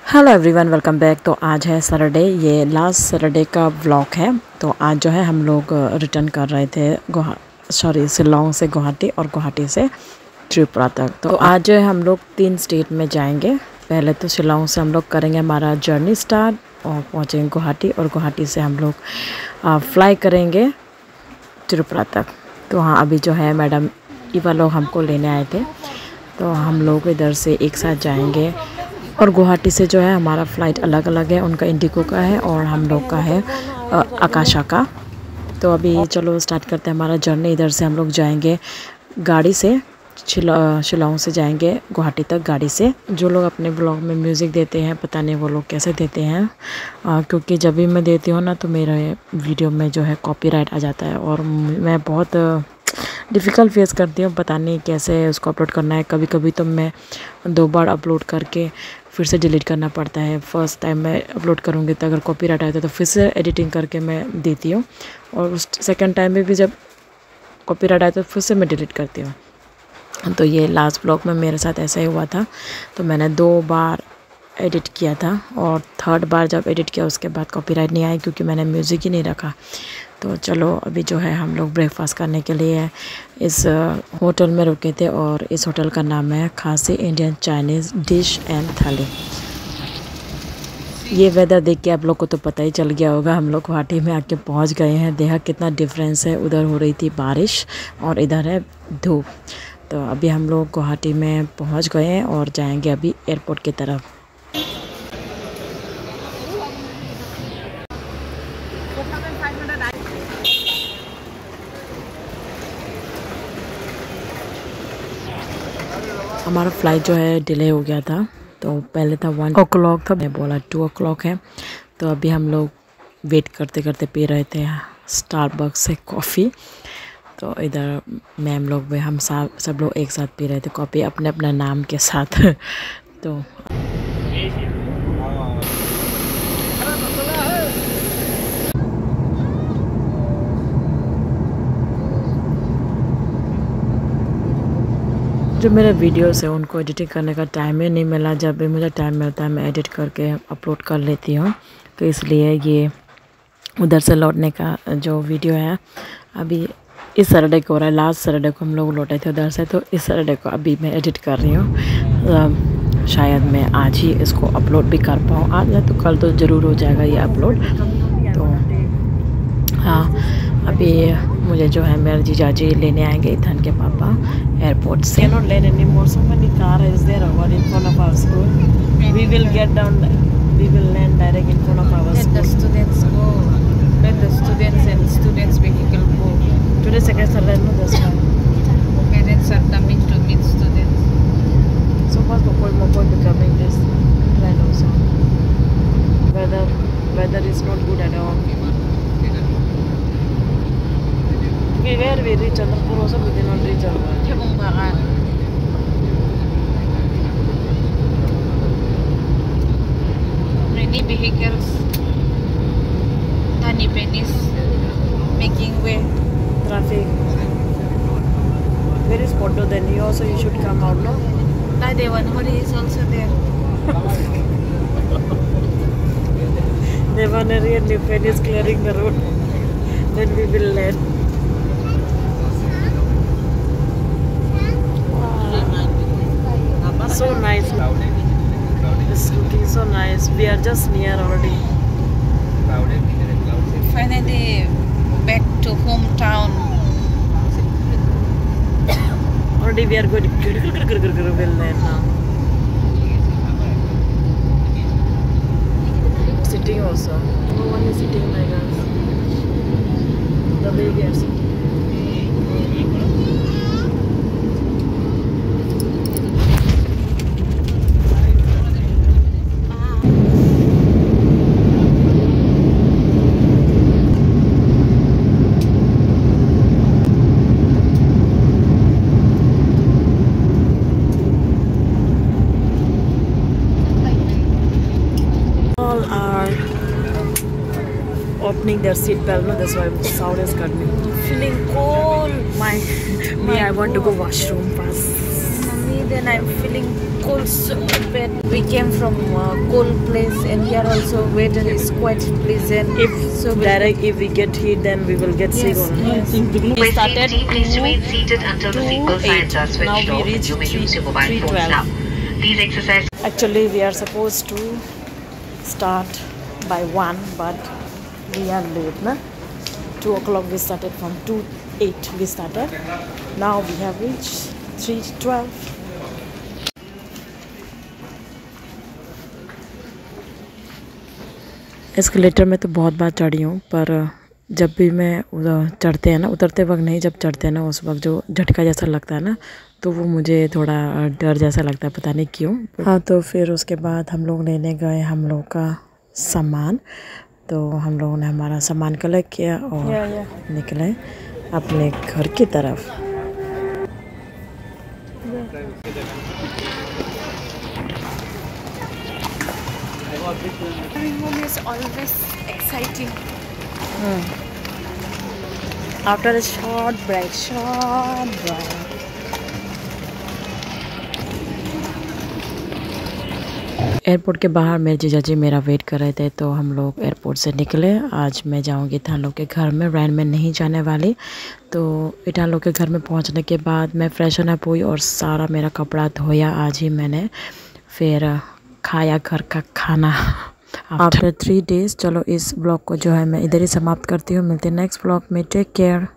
Hello everyone, welcome back. तो आज है सैटरडे, ये लास्ट सैटरडे का व्लॉग है। तो आज जो है हम लोग रिटर्न कर रहे थे शिलोंग से गुवाहाटी और गुवाहाटी से त्रिपुरा तक। तो आज जो है हम लोग 3 स्टेट में जाएंगे। पहले तो शिलोंग से हम लोग करेंगे हमारा जर्नी स्टार्ट और पहुँचेंगे गुवाहाटी, और गुवाहाटी से हम लोग फ्लाई करेंगे त्रिपुरा तक। तो हाँ, अभी जो है मैडम इवा लोग हमको लेने आए थे, तो हम लोग इधर से एक साथ जाएंगे। और गुवाहाटी से जो है हमारा फ़्लाइट अलग अलग है, उनका इंडिगो का है और हम लोग का है आकाशा का। तो अभी चलो स्टार्ट करते हैं हमारा जर्नी। इधर से हम लोग जाएंगे गाड़ी से, शिलोंग से जाएंगे गुवाहाटी तक गाड़ी से। जो लोग अपने ब्लॉग में म्यूज़िक देते हैं, पता नहीं वो लोग कैसे देते हैं, क्योंकि जब भी मैं देती हूँ ना तो मेरे वीडियो में जो है कॉपीराइट आ जाता है, और मैं बहुत डिफ़िकल्ट फेस करती हूँ, पता नहीं कैसे उसको अपलोड करना है। कभी कभी तो मैं 2 बार अपलोड करके फिर से डिलीट करना पड़ता है। फर्स्ट टाइम मैं अपलोड करूँगी तो अगर कॉपीराइट आता है तो फिर से एडिटिंग करके मैं देती हूँ, और उस सेकंड टाइम में भी जब कॉपीराइट आया तो फिर से मैं डिलीट करती हूँ। तो ये लास्ट ब्लॉग में मेरे साथ ऐसा ही हुआ था, तो मैंने 2 बार एडिट किया था, और थर्ड बार जब एडिट किया उसके बाद कॉपीराइट नहीं आया क्योंकि मैंने म्यूज़िक ही नहीं रखा। तो चलो अभी जो है हम लोग ब्रेकफास्ट करने के लिए इस होटल में रुके थे, और इस होटल का नाम है खासी इंडियन चाइनीज़ डिश एंड थाली। ये वेदर देख के आप लोग को तो पता ही चल गया होगा, हम लोग गुवाहाटी में आके पहुंच गए हैं। देखा कितना डिफरेंस है, उधर हो रही थी बारिश और इधर है धूप। तो अभी हम लोग गुवाहाटी में पहुंच गए हैं और जाएंगे अभी एयरपोर्ट की तरफ। हमारा फ़्लाइट जो है डिले हो गया था, तो पहले था 1 o'clock था, मैं बोला 2 o'clock है। तो अभी हम लोग वेट करते करते पी रहे थे स्टारबक्स से कॉफ़ी। तो इधर मैम लोग भी हम सब लोग एक साथ पी रहे थे कॉफ़ी अपने अपने नाम के साथ। तो जो मेरे वीडियोस है उनको एडिटिंग करने का टाइम ही नहीं मिला। जब भी मुझे टाइम मिलता है मैं एडिट करके अपलोड कर लेती हूँ, तो इसलिए ये उधर से लौटने का जो वीडियो है अभी इस सैटरडे को हो रहा है। लास्ट सैटरडे को हम लोग लौटे थे उधर से, तो इस सैटरडे को अभी मैं एडिट कर रही हूँ। शायद मैं आज ही इसको अपलोड भी कर पाऊँ, आज या तो कल तो ज़रूर हो जाएगा ये अपलोड। तो हाँ, अभी मुझे जो है मेरे जीजाजी लेने आएंगे, इथन के पापा एयरपोर्ट से। Cannot land anymore. So many car is there over in front of our school. We will get down. We will land direct in front of our school. Let the students go. Let the students and students vehicle go. Today second Saturday, no, that's why. Parents are coming to meet students. So fast Mokoi becoming this plan also. Weather is not good at all. Where we reach Chandrapur also, we did not reach our Many vehicles, tiny pennies, making way. traffic. Where is Poto? Then you also you should come out, no? Devanhari is also there. Devanhari and Nipen is clearing the road. Then we will land. So nice. It's looking so nice. We are just near already. Finally, back to hometown. Already we are going to well land now. Sitting also. No one is sitting like us. The way we are sitting. Opening their seat belt, no, that's why the sound is coming. Feeling cold. Me, I want to go washroom first. then I'm feeling cold so bad. We came from cold place, and here also weather is quite pleasant. If we get heat, then we will get sick. Yes. We started. Please remain seated until the seatbelt signs are switched off. You may use your mobile phones now. These exercises. Actually, we are supposed to start by 1, but we are late, na? 2 o'clock we started, from 2:08 we started. Now we have reached 3:12. Escalator में तो बहुत बार चढ़ी हूँ, पर जब भी मैं चढ़ते हैं ना, उतरते वक्त नहीं, जब चढ़ते हैं ना उस वक्त जो झटका जैसा लगता है ना, तो वो मुझे थोड़ा डर जैसा लगता है, पता नहीं क्यों। हाँ, तो फिर उसके बाद हम लोग लेने गए हम लोग का सामान। तो हम लोगों ने हमारा सामान कलेक्ट किया और निकले अपने घर की तरफ। Coming home is always exciting. After a short break. Airport के बाहर मेरे जीजा जी मेरा वेट कर रहे थे, तो हम लोग एयरपोर्ट से निकले। आज मैं जाऊंगी इथान के घर में, रैन में नहीं जाने वाली। तो इथान के घर में पहुंचने के बाद मैं फ्रेशन अप हुई और सारा मेरा कपड़ा धोया आज ही मैंने, फिर खाया घर का खाना आफ्टर 3 days। चलो इस ब्लॉग को जो है मैं इधर ही समाप्त करती हूँ। मिलते हैं नेक्स्ट ब्लॉग में। Take care.